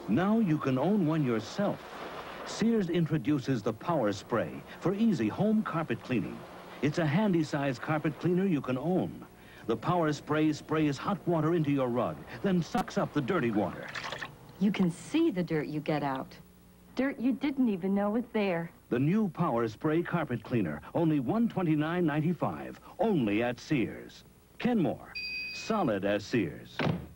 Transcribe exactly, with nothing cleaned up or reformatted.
Now you can own one yourself. Sears introduces the Power Spray for easy home carpet cleaning. It's a handy-sized carpet cleaner you can own. The Power Spray sprays hot water into your rug, then sucks up the dirty water. You can see the dirt you get out. Dirt you didn't even know was there. The new Power Spray carpet cleaner, only one hundred twenty-nine ninety-five, only at Sears. Kenmore, solid as Sears.